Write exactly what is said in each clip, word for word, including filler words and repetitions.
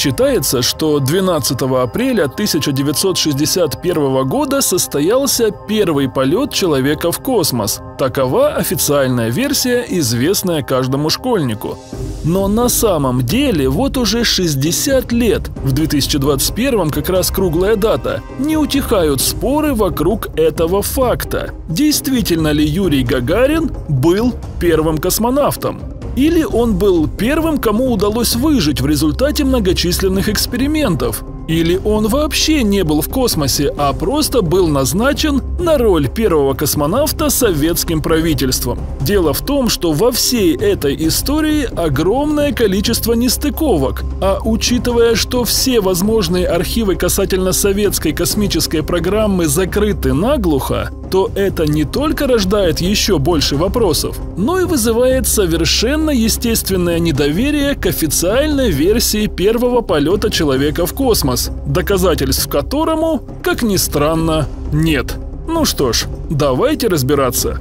Считается, что двенадцатого апреля тысяча девятьсот шестьдесят первого года состоялся первый полет человека в космос. Такова официальная версия, известная каждому школьнику. Но на самом деле вот уже шестьдесят лет, в две тысячи двадцать первом как раз круглая дата, не утихают споры вокруг этого факта. Действительно ли Юрий Гагарин был первым космонавтом? Или он был первым, кому удалось выжить в результате многочисленных экспериментов? Или он вообще не был в космосе, а просто был назначен на роль первого космонавта советским правительством? Дело в том, что во всей этой истории огромное количество нестыковок, а учитывая, что все возможные архивы касательно советской космической программы закрыты наглухо, то это не только рождает еще больше вопросов, но и вызывает совершенно естественное недоверие к официальной версии первого полета человека в космос, доказательств которому, как ни странно, нет. Ну что ж, давайте разбираться.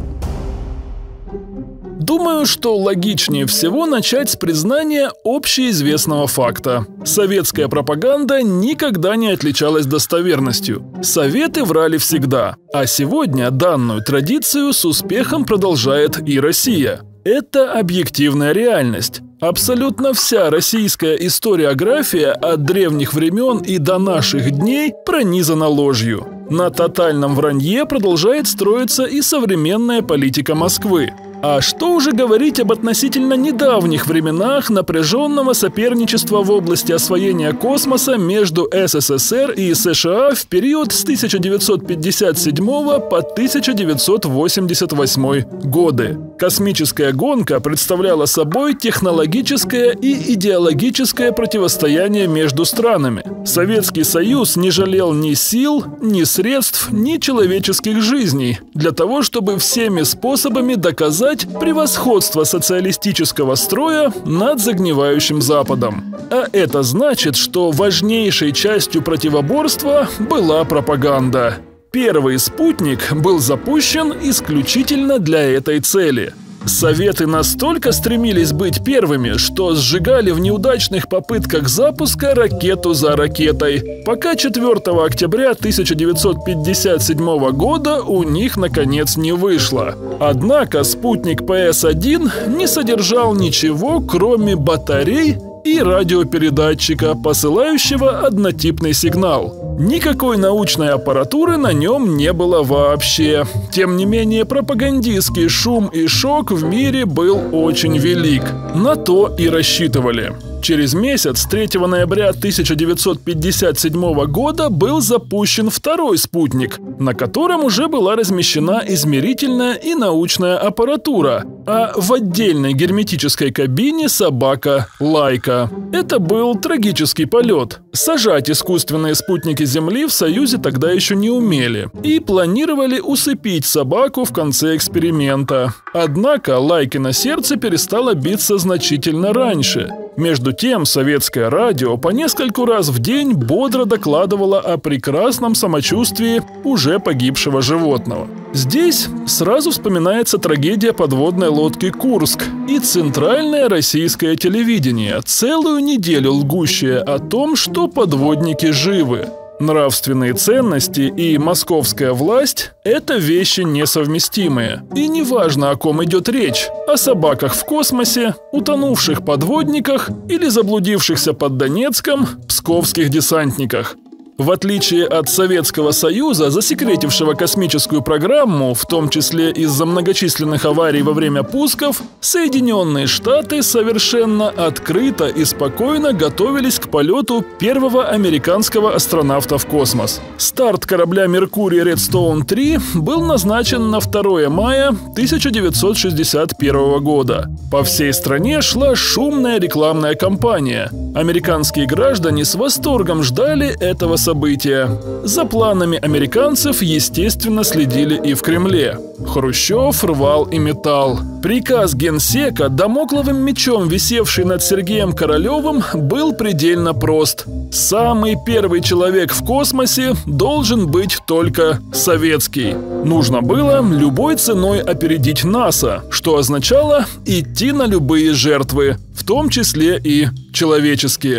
Думаю, что логичнее всего начать с признания общеизвестного факта. Советская пропаганда никогда не отличалась достоверностью. Советы врали всегда, а сегодня данную традицию с успехом продолжает и Россия. Это объективная реальность. Абсолютно вся российская историография от древних времен и до наших дней пронизана ложью. На тотальном вранье продолжает строиться и современная политика Москвы. А что уже говорить об относительно недавних временах напряженного соперничества в области освоения космоса между СССР и США в период с тысяча девятьсот пятьдесят седьмого по тысяча девятьсот восемьдесят восьмой годы. Космическая гонка представляла собой технологическое и идеологическое противостояние между странами. Советский Союз не жалел ни сил, ни средств, ни человеческих жизней для того, чтобы всеми способами доказать превосходство социалистического строя над загнивающим Западом. А это значит, что важнейшей частью противоборства была пропаганда. Первый спутник был запущен исключительно для этой цели. Советы настолько стремились быть первыми, что сжигали в неудачных попытках запуска ракету за ракетой, пока четвёртого октября тысяча девятьсот пятьдесят седьмого года у них наконец не вышло. Однако спутник Пэ Эс один не содержал ничего, кроме батарей и радиопередатчика, посылающего однотипный сигнал. Никакой научной аппаратуры на нем не было вообще. Тем не менее, пропагандистский шум и шок в мире был очень велик. На то и рассчитывали. Через месяц, третьего ноября тысяча девятьсот пятьдесят седьмого года, был запущен второй спутник, на котором уже была размещена измерительная и научная аппаратура, а в отдельной герметической кабине собака Лайка. Это был трагический полет. Сажать искусственные спутники Земли в Союзе тогда еще не умели и планировали усыпить собаку в конце эксперимента. Однако Лайкино сердце перестало биться значительно раньше. Между тем, советское радио по нескольку раз в день бодро докладывало о прекрасном самочувствии уже погибшего животного. Здесь сразу вспоминается трагедия подводной лодки «Курск» и центральное российское телевидение, целую неделю лгущее о том, что подводники живы. Нравственные ценности и московская власть – это вещи несовместимые. И неважно, о ком идет речь – о собаках в космосе, утонувших подводниках или заблудившихся под Донецком псковских десантниках. В отличие от Советского Союза, засекретившего космическую программу, в том числе из-за многочисленных аварий во время пусков, Соединенные Штаты совершенно открыто и спокойно готовились к полету первого американского астронавта в космос. Старт корабля «Меркурий Редстоун три» был назначен на второе мая тысяча девятьсот шестьдесят первого года. По всей стране шла шумная рекламная кампания. Американские граждане с восторгом ждали этого события. За планами американцев, естественно, следили и в Кремле. Хрущев рвал и метал. Приказ генсека, дамокловым мечом висевший над Сергеем Королевым, был предельно прост. Самый первый человек в космосе должен быть только советский. Нужно было любой ценой опередить НАСА, что означало идти на любые жертвы, в том числе и человеческие.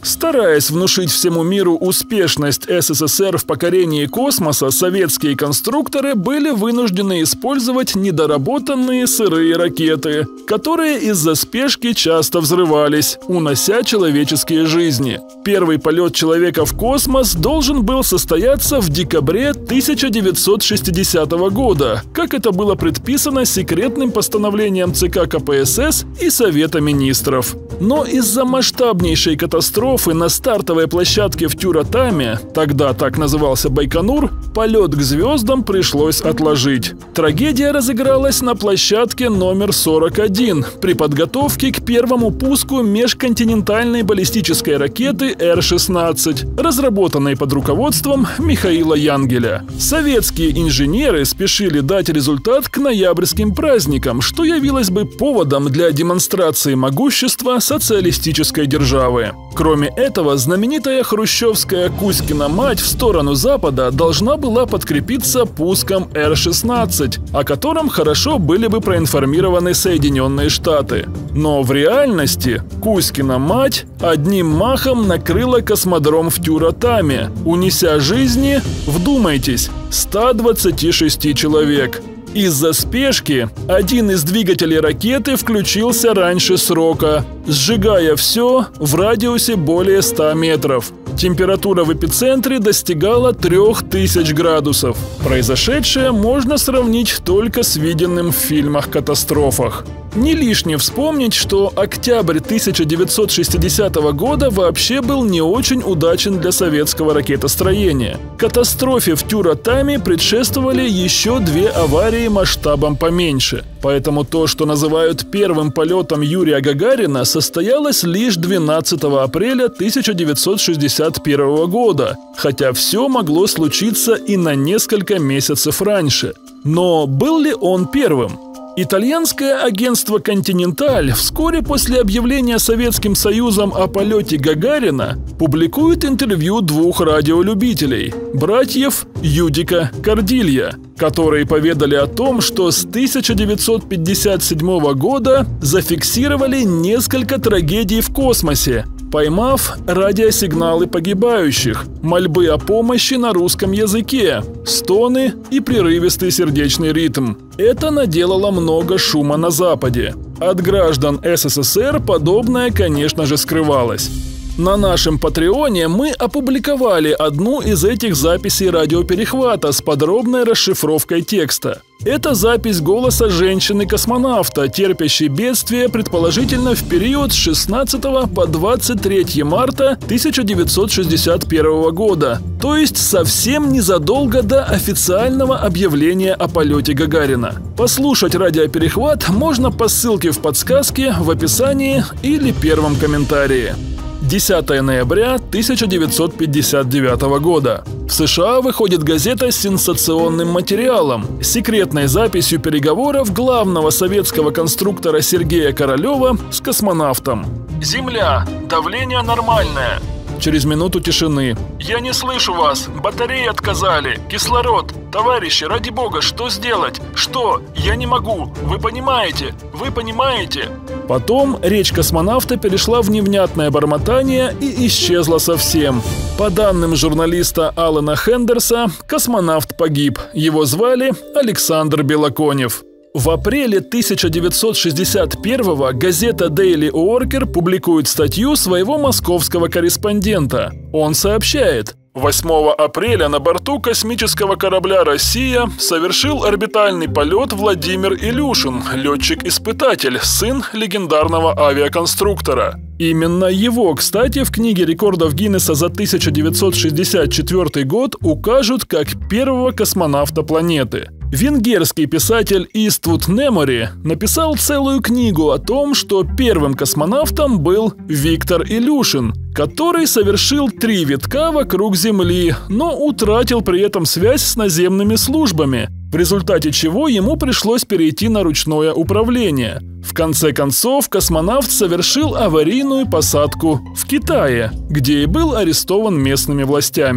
Стараясь внушить всему миру успешность СССР в покорении космоса, советские конструкторы были вынуждены использовать недоработанные сырые ракеты, которые из-за спешки часто взрывались, унося человеческие жизни. Первый полет человека в космос должен был состояться в декабре тысяча девятьсот шестидесятого года, как это было предписано секретным постановлением ЦК КПСС и Совета министров. Но из-за масштабнейшей катастрофы на стартовой площадке в Тюратаме, тогда так назывался Байконур, полет к звездам пришлось отложить. Трагедия разыгралась на площадке номер сорок один при подготовке к первому пуску межконтинентальной баллистической ракеты Эр шестнадцать, разработанной под руководством Михаила Янгеля. Советские инженеры спешили дать результат к ноябрьским праздникам, что явилось бы поводом для демонстрации могущества социалистической державы. Кроме этого, знаменитая хрущевская Кузькина мать в сторону Запада должна была подкрепиться пуском Эр шестнадцать, о котором хорошо были бы проинформированы Соединенные Штаты. Но в реальности Кузькина мать одним махом накрыла космодром в Тюратаме, унеся жизни, вдумайтесь, ста двадцати шести человек. Из-за спешки один из двигателей ракеты включился раньше срока, сжигая все в радиусе более ста метров. Температура в эпицентре достигала трёх тысяч градусов. Произошедшее можно сравнить только с виденным в фильмах-катастрофах. Не лишне вспомнить, что октябрь тысяча девятьсот шестидесятого года вообще был не очень удачен для советского ракетостроения. Катастрофе в Тюратаме предшествовали еще две аварии масштабом поменьше. Поэтому то, что называют первым полетом Юрия Гагарина, состоялось лишь двенадцатого апреля тысяча девятьсот шестьдесят первого года, хотя все могло случиться и на несколько месяцев раньше. Но был ли он первым? Итальянское агентство «Континенталь» вскоре после объявления Советским Союзом о полете Гагарина публикует интервью двух радиолюбителей – братьев Юдика Кордилья, которые поведали о том, что с тысяча девятьсот пятьдесят седьмого года зафиксировали несколько трагедий в космосе, поймав радиосигналы погибающих, мольбы о помощи на русском языке, стоны и прерывистый сердечный ритм. Это наделало много шума на Западе. От граждан СССР подобное, конечно же, скрывалось. На нашем Патреоне мы опубликовали одну из этих записей радиоперехвата с подробной расшифровкой текста. Это запись голоса женщины-космонавта, терпящей бедствие, предположительно в период с шестнадцатого по двадцать третье марта тысяча девятьсот шестьдесят первого года, то есть совсем незадолго до официального объявления о полете Гагарина. Послушать радиоперехват можно по ссылке в подсказке, в описании или первом комментарии. десятого ноября тысяча девятьсот пятьдесят девятого года. В США выходит газета с сенсационным материалом, секретной записью переговоров главного советского конструктора Сергея Королева с космонавтом. «Земля. Давление нормальное». Через минуту тишины. «Я не слышу вас. Батареи отказали. Кислород. Товарищи, ради бога, что сделать? Что? Я не могу. Вы понимаете? Вы понимаете?» Потом речь космонавта перешла в невнятное бормотание и исчезла совсем. По данным журналиста Алана Хендерса, космонавт погиб. Его звали Александр Белоконев. В апреле тысяча девятьсот шестьдесят первого газета Daily Worker публикует статью своего московского корреспондента. Он сообщает: восьмого апреля на борту космического корабля «Россия» совершил орбитальный полет Владимир Илюшин, летчик-испытатель, сын легендарного авиаконструктора. Именно его, кстати, в книге рекордов Гиннесса за тысяча девятьсот шестьдесят четвёртый год укажут как первого космонавта планеты. Венгерский писатель Иствуд Немори написал целую книгу о том, что первым космонавтом был Виктор Илюшин, который совершил три витка вокруг Земли, но утратил при этом связь с наземными службами, в результате чего ему пришлось перейти на ручное управление. В конце концов, космонавт совершил аварийную посадку в Китае, где и был арестован местными властями.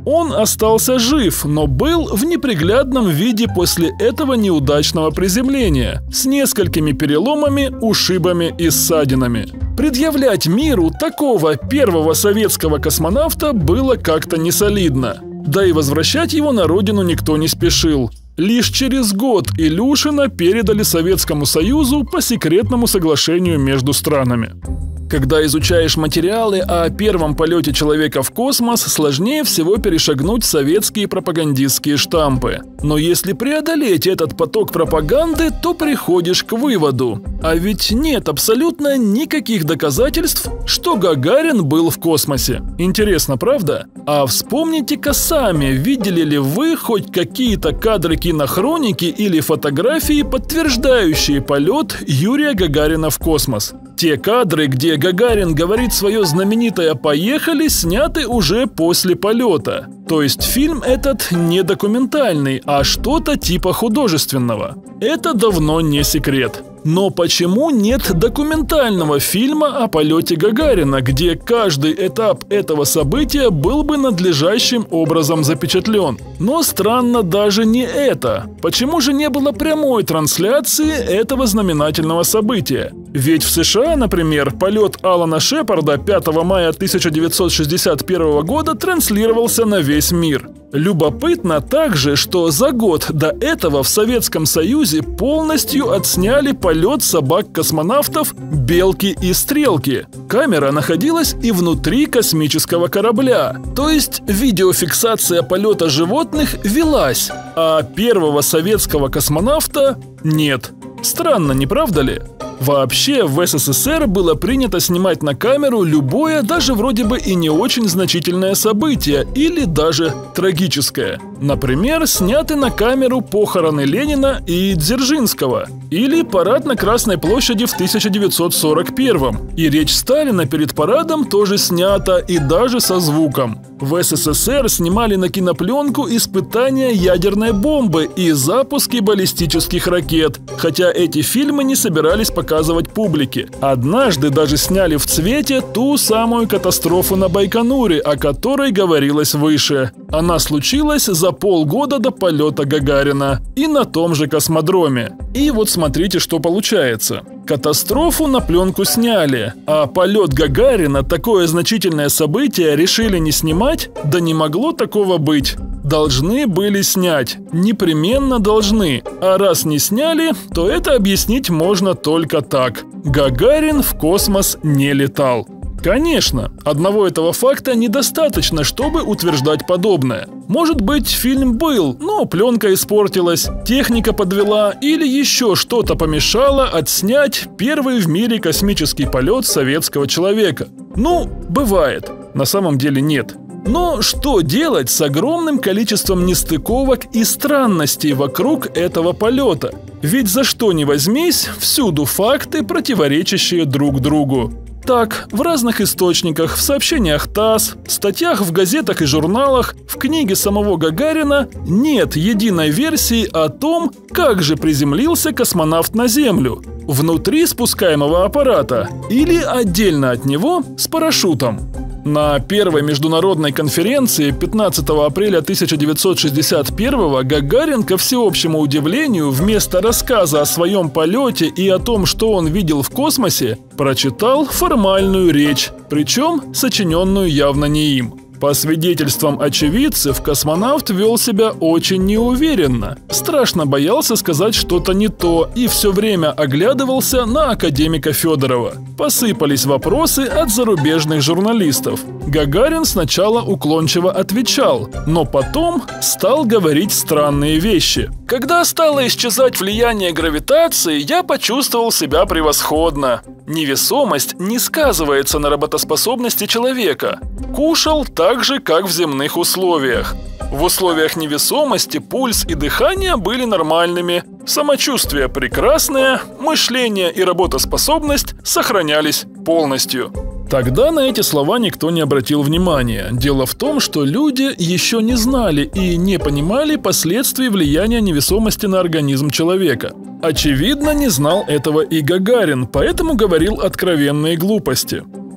Он остался жив, но был в неприглядном виде после этого неудачного приземления, с несколькими переломами, ушибами и ссадинами. Предъявлять миру такого первого советского космонавта было как-то несолидно. Да и возвращать его на родину никто не спешил. Лишь через год Илюшина передали Советскому Союзу по секретному соглашению между странами. Когда изучаешь материалы о первом полете человека в космос, сложнее всего перешагнуть советские пропагандистские штампы. Но если преодолеть этот поток пропаганды, то приходишь к выводу. А ведь нет абсолютно никаких доказательств, что Гагарин был в космосе. Интересно, правда? А вспомните-ка сами, видели ли вы хоть какие-то кадры кинохроники или фотографии, подтверждающие полет Юрия Гагарина в космос? Те кадры, где Гагарин говорит свое знаменитое «поехали», сняты уже после полета. То есть фильм этот не документальный, а что-то типа художественного. Это давно не секрет. Но почему нет документального фильма о полете Гагарина, где каждый этап этого события был бы надлежащим образом запечатлен? Но странно даже не это. Почему же не было прямой трансляции этого знаменательного события? Ведь в США, например, полет Алана Шепарда пятого мая тысяча девятьсот шестьдесят первого года транслировался на весь мир. Любопытно также, что за год до этого в Советском Союзе полностью отсняли полет собак-космонавтов «Белки и Стрелки». Камера находилась и внутри космического корабля. То есть видеофиксация полета животных велась, а первого советского космонавта нет. Странно, не правда ли? Вообще, в СССР было принято снимать на камеру любое, даже вроде бы и не очень значительное событие, или даже трагическое. Например, сняты на камеру похороны Ленина и Дзержинского, или парад на Красной площади в тысяча девятьсот сорок первом, и речь Сталина перед парадом тоже снята, и даже со звуком. В СССР снимали на кинопленку испытания ядерной бомбы и запуски баллистических ракет, хотя эти фильмы не собирались показывать публике. Однажды даже сняли в цвете ту самую катастрофу на Байконуре, о которой говорилось выше. Она случилась за полгода до полета Гагарина и на том же космодроме. И вот смотрите, что получается. Катастрофу на пленку сняли, а полет Гагарина, такое значительное событие, решили не снимать? Да не могло такого быть. Должны были снять. Непременно должны. А раз не сняли, то это объяснить можно только так. Гагарин в космос не летал. Конечно, одного этого факта недостаточно, чтобы утверждать подобное. Может быть, фильм был, но пленка испортилась, техника подвела или еще что-то помешало отснять первый в мире космический полет советского человека. Ну, бывает. На самом деле нет. Но что делать с огромным количеством нестыковок и странностей вокруг этого полета? Ведь за что ни возьмись, всюду факты, противоречащие друг другу. Так, в разных источниках, в сообщениях ТАСС, статьях в газетах и журналах, в книге самого Гагарина нет единой версии о том, как же приземлился космонавт на Землю. Внутри спускаемого аппарата или отдельно от него с парашютом. На первой международной конференции пятнадцатого апреля тысяча девятьсот шестьдесят первого Гагарин, ко всеобщему удивлению, вместо рассказа о своем полете и о том, что он видел в космосе, прочитал формальную речь, причем сочиненную явно не им. По свидетельствам очевидцев, космонавт вел себя очень неуверенно, страшно боялся сказать что-то не то и все время оглядывался на академика Федорова. Посыпались вопросы от зарубежных журналистов. Гагарин сначала уклончиво отвечал, но потом стал говорить странные вещи. «Когда стало исчезать влияние гравитации, я почувствовал себя превосходно. Невесомость не сказывается на работоспособности человека. Кушал так же, как в земных условиях. В условиях невесомости пульс и дыхание были нормальными, самочувствие прекрасное, мышление и работоспособность сохранялись полностью». Тогда на эти слова никто не обратил внимания. Дело в том, что люди еще не знали и не понимали последствий влияния невесомости на организм человека. Очевидно, не знал этого и Гагарин, поэтому говорил откровенные глупости.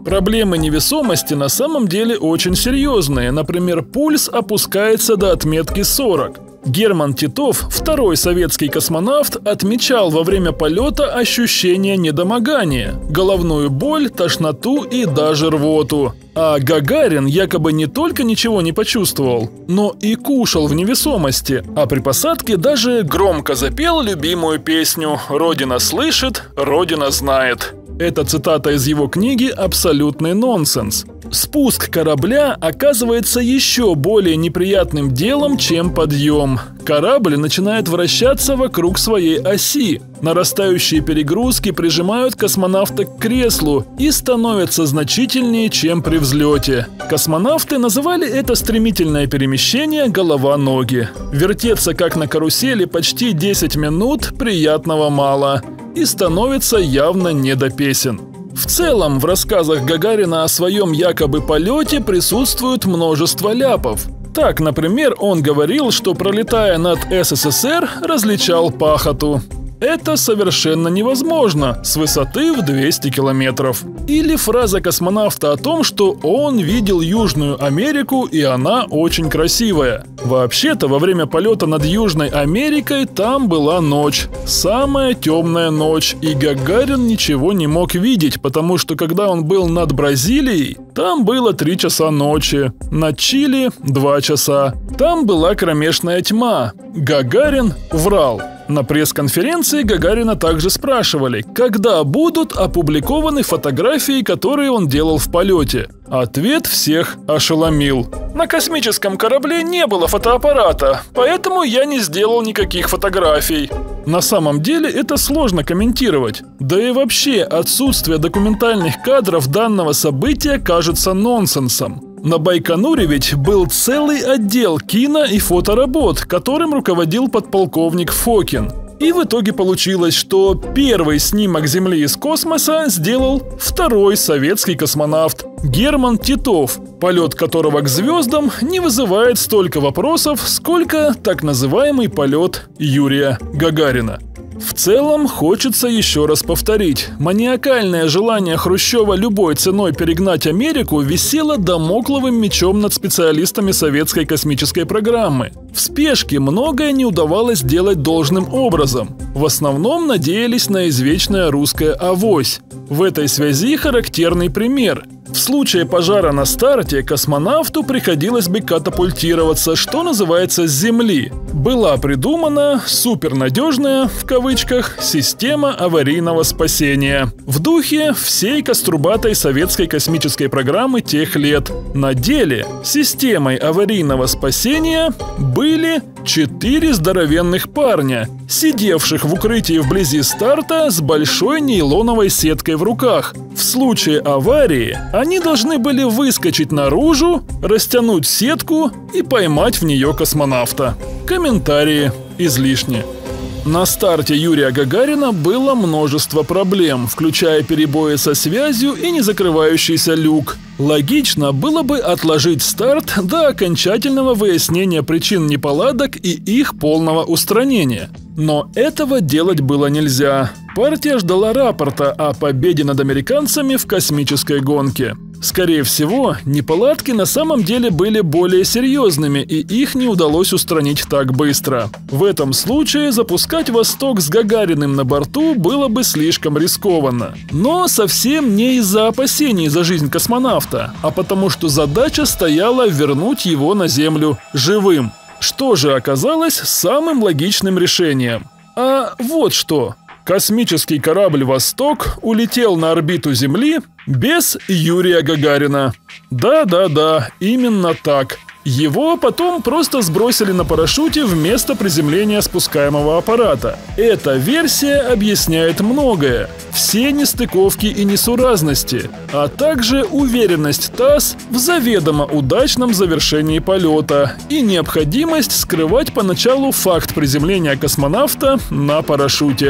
Проблемы невесомости на самом деле очень серьезные. Например, пульс опускается до отметки сорок. Герман Титов, второй советский космонавт, отмечал во время полета ощущение недомогания, головную боль, тошноту и даже рвоту. А Гагарин якобы не только ничего не почувствовал, но и кушал в невесомости, а при посадке даже громко запел любимую песню «Родина слышит, Родина знает». Эта цитата из его книги абсолютный нонсенс. Спуск корабля оказывается еще более неприятным делом, чем подъем. Корабль начинает вращаться вокруг своей оси. Нарастающие перегрузки прижимают космонавта к креслу и становятся значительнее, чем при взлете. Космонавты называли это стремительное перемещение голова-ноги. Вертеться как на карусели почти десять минут приятного мало. И становится явно не до песен. В целом, в рассказах Гагарина о своем якобы полете присутствует множество ляпов. Так, например, он говорил, что, пролетая над СССР, различал пахоту. Это совершенно невозможно с высоты в двести километров. Или фраза космонавта о том, что он видел Южную Америку и она очень красивая. Вообще-то, во время полета над Южной Америкой там была ночь. Самая темная ночь, и Гагарин ничего не мог видеть, потому что когда он был над Бразилией, там было три часа ночи, над Чили – два часа. Там была кромешная тьма. Гагарин врал. На пресс-конференции Гагарина также спрашивали, когда будут опубликованы фотографии, которые он делал в полете. Ответ всех ошеломил. На космическом корабле не было фотоаппарата, поэтому я не сделал никаких фотографий. На самом деле это сложно комментировать. Да и вообще отсутствие документальных кадров данного события кажется нонсенсом. На Байконуре ведь был целый отдел кино- и фоторабот, которым руководил подполковник Фокин. И в итоге получилось, что первый снимок Земли из космоса сделал второй советский космонавт Герман Титов, полет которого к звездам не вызывает столько вопросов, сколько так называемый полет Юрия Гагарина. В целом, хочется еще раз повторить. Маниакальное желание Хрущева любой ценой перегнать Америку висело дамокловым мечом над специалистами советской космической программы. В спешке многое не удавалось сделать должным образом. В основном надеялись на извечное русское авось. В этой связи характерный пример. В случае пожара на старте космонавту приходилось бы катапультироваться, что называется, с Земли. Была придумана супернадежная, в кавычках, система аварийного спасения. В духе всей кострубатой советской космической программы тех лет. На деле системой аварийного спасения были четыре здоровенных парня, сидевших в укрытии вблизи старта с большой нейлоновой сеткой в руках. В случае аварии они должны были выскочить наружу, растянуть сетку и поймать в нее космонавта. Комментарии излишни. На старте Юрия Гагарина было множество проблем, включая перебои со связью и незакрывающийся люк. Логично было бы отложить старт до окончательного выяснения причин неполадок и их полного устранения. Но этого делать было нельзя. Партия ждала рапорта о победе над американцами в космической гонке. Скорее всего, неполадки на самом деле были более серьезными, и их не удалось устранить так быстро. В этом случае запускать «Восток» с Гагариным на борту было бы слишком рискованно. Но совсем не из-за опасений за жизнь космонавта, а потому что задача стояла вернуть его на Землю живым. Что же оказалось самым логичным решением? А вот что. Космический корабль «Восток» улетел на орбиту Земли без Юрия Гагарина. Да-да-да, именно так. Его потом просто сбросили на парашюте вместо приземления спускаемого аппарата. Эта версия объясняет многое. Все нестыковки и несуразности, а также уверенность ТАСС в заведомо удачном завершении полета и необходимость скрывать поначалу факт приземления космонавта на парашюте.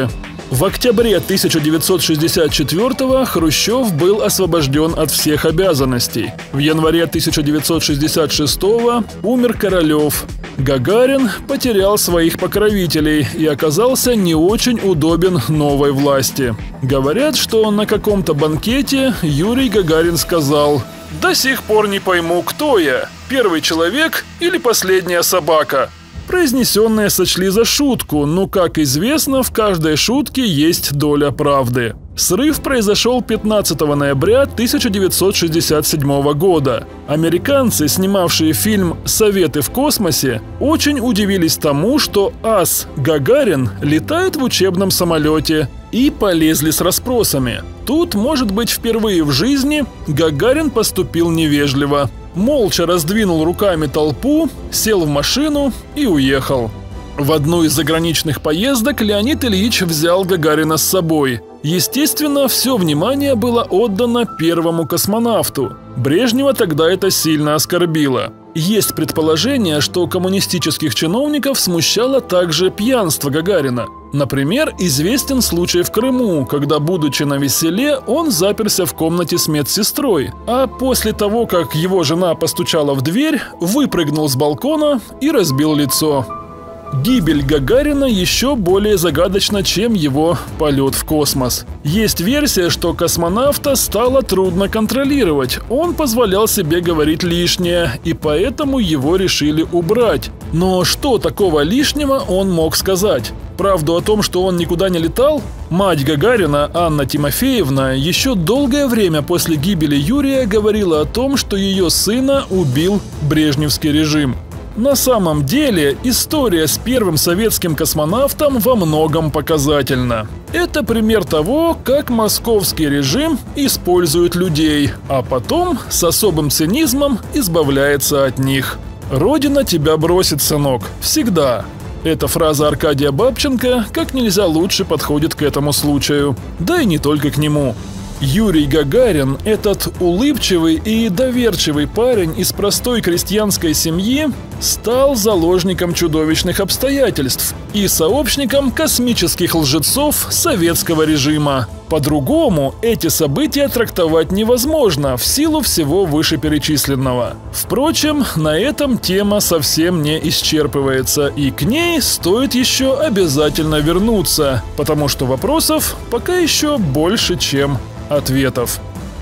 В октябре тысяча девятьсот шестьдесят четвёртого Хрущев был освобожден от всех обязанностей. В январе тысяча девятьсот шестьдесят шестого умер Королев. Гагарин потерял своих покровителей и оказался не очень удобен новой власти. Говорят, что на каком-то банкете Юрий Гагарин сказал: «До сих пор не пойму, кто я, первый человек или последняя собака». Произнесенное сочли за шутку, но, как известно, в каждой шутке есть доля правды. Срыв произошел пятнадцатого ноября тысяча девятьсот шестьдесят седьмого года. Американцы, снимавшие фильм «Советы в космосе», очень удивились тому, что ас Гагарин летает в учебном самолете, и полезли с расспросами. Тут, может быть, впервые в жизни Гагарин поступил невежливо. Молча раздвинул руками толпу, сел в машину и уехал. В одну из заграничных поездок Леонид Ильич взял Гагарина с собой. Естественно, все внимание было отдано первому космонавту. Брежнева тогда это сильно оскорбило. Есть предположение, что коммунистических чиновников смущало также пьянство Гагарина. Например, известен случай в Крыму, когда, будучи на веселе, он заперся в комнате с медсестрой, а после того, как его жена постучала в дверь, выпрыгнул с балкона и разбил лицо. Гибель Гагарина еще более загадочна, чем его полет в космос. Есть версия, что космонавта стало трудно контролировать. Он позволял себе говорить лишнее, и поэтому его решили убрать. Но что такого лишнего он мог сказать? Правду о том, что он никуда не летал? Мать Гагарина, Анна Тимофеевна, еще долгое время после гибели Юрия говорила о том, что ее сына убил брежневский режим. На самом деле, история с первым советским космонавтом во многом показательна. Это пример того, как московский режим использует людей, а потом с особым цинизмом избавляется от них. «Родина тебя бросит, сынок, всегда». Эта фраза Аркадия Бабченко как нельзя лучше подходит к этому случаю. Да и не только к нему. Юрий Гагарин, этот улыбчивый и доверчивый парень из простой крестьянской семьи, стал заложником чудовищных обстоятельств и сообщником космических лжецов советского режима. По-другому эти события трактовать невозможно в силу всего вышеперечисленного. Впрочем, на этом тема совсем не исчерпывается, и к ней стоит еще обязательно вернуться, потому что вопросов пока еще больше, чем ответов.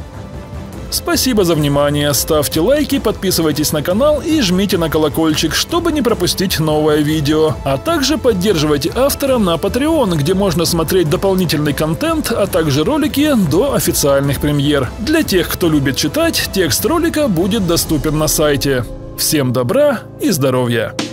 Спасибо за внимание, ставьте лайки, подписывайтесь на канал и жмите на колокольчик, чтобы не пропустить новое видео. А также поддерживайте автора на Patreon, где можно смотреть дополнительный контент, а также ролики до официальных премьер. Для тех, кто любит читать, текст ролика будет доступен на сайте. Всем добра и здоровья!